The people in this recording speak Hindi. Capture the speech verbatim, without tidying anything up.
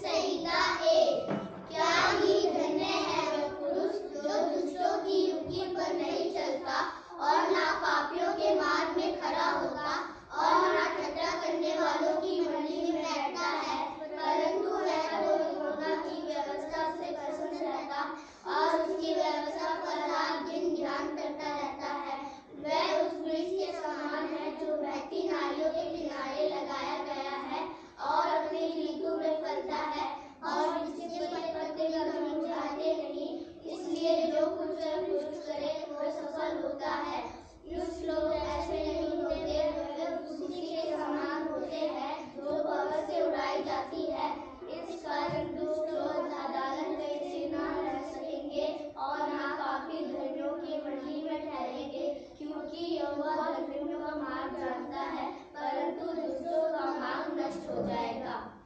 संहिता एक। क्या ही धन्य है वह पुरुष जो दुष्टों की युक्ति पर नहीं चलता और ना पापियों के मार्ग में खड़ा होता और ना ठट्ठा करने वालों की मंडली में बैठता है, परंतु वह तो यहोवा की व्यवस्था से प्रसन्न रहता और उसकी व्यवस्था पर रात दिन ध्यान करता रहता है। वह उस वृक्ष के समान है जो बहती नालियों के किनारे लगाया गया है और अपनी ऋतु में फलता है और जिसके पत्ते कभी मुरझाते नहीं, इसलिए जो कुछ वह कुछ करे वह सफल होता है। कुछ लोग ऐसे नहीं होते, वे उसी के समान होते हैं जो पवन से उड़ाई जाती है। इस कारण दुष्ट लोग अदालत में स्थिर न रह सकेंगे और ना पापी धर्मियों की मंडली में ठहरेंगे, क्योंकि यहोवा धर्मियों का मार्ग जानता है, परंतु दुष्टों का मार्ग नष्ट हो जाएगा।